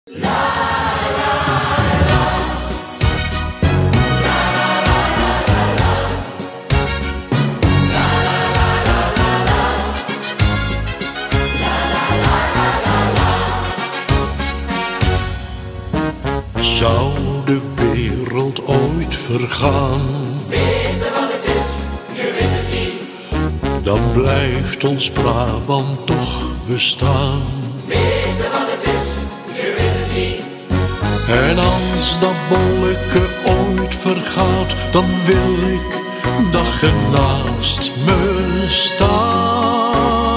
Zou de wereld ooit vergaan, weten wat het is, je weet het niet. dan blijft ons Brabant toch bestaan. Weten wat het is, je weet het niet. En als dat bolleke ooit vergaat, dan wil ik dat je naast me staat.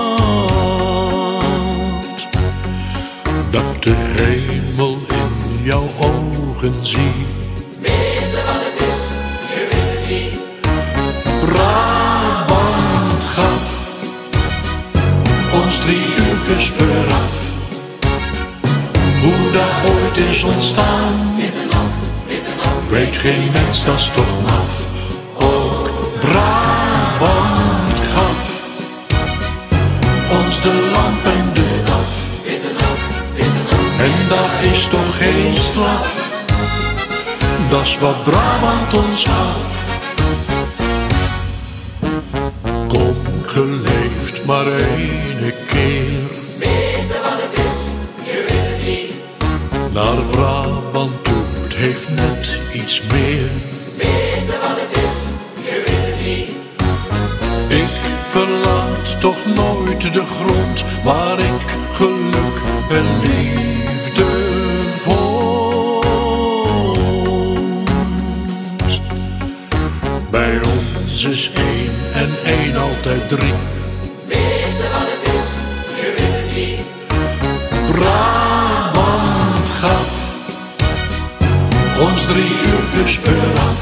Dat de hemel in jouw ogen zie. Weten wat het is, je weet het niet. Brabant gaf ons 3 uurtjes vooraf. Hoe dat ooit is ontstaan, weet geen mens, dat is toch maf. Ook Brabant gaf ons de lamp en de DAF. En dat is toch geen straf, dat is wat Brabant ons gaf. Kom, geleefd maar 1 keer. Weten wat het is, je weet het niet. Naar Brabant toe, het heeft net iets meer. Weten wat het is, je weet het niet. Ik verlaat toch nooit de grond waar ik geluk en liefde vond. Bij ons is 1 en 1 altijd 3. Weten wat het is, je weet het niet. Brabant gaf ons 3 uurtjes vooraf.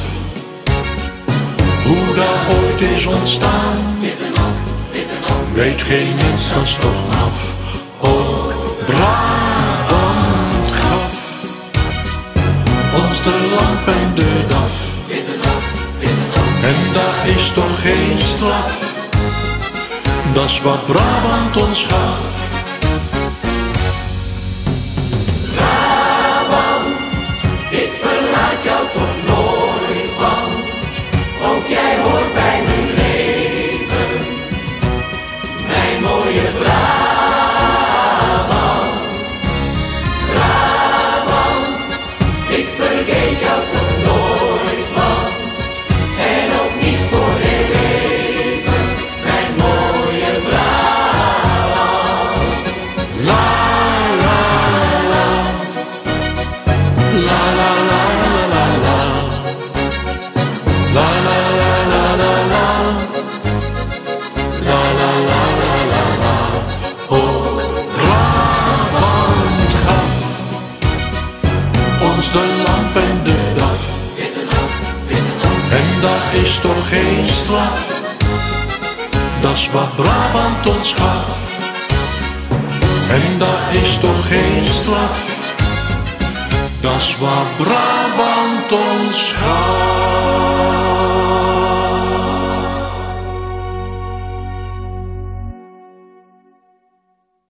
Hoe dat ooit is ontstaan, weet geen mens, dat is toch maf. Ook Brabant gaf ons de lamp en de DAF. En dat is toch geen straf, dat is wat Brabant ons gaf. Brabant, ik verlaat jou toch nooit, want ook jij hoort bij mijn leven. Mijn mooie Brabant. Brabant, ik vergeet jou toch nooit, want en ook niet voor heel leven. Mijn mooie Brabant. La la la, la la la la la, la la la la la la, la la la la la la. Ook Brabant gaf ons de lamp en de DAF. En dat is toch geen straf, dat is wat Brabant ons gaf. En dat is toch geen straf, dat is wat Brabant ons gaf.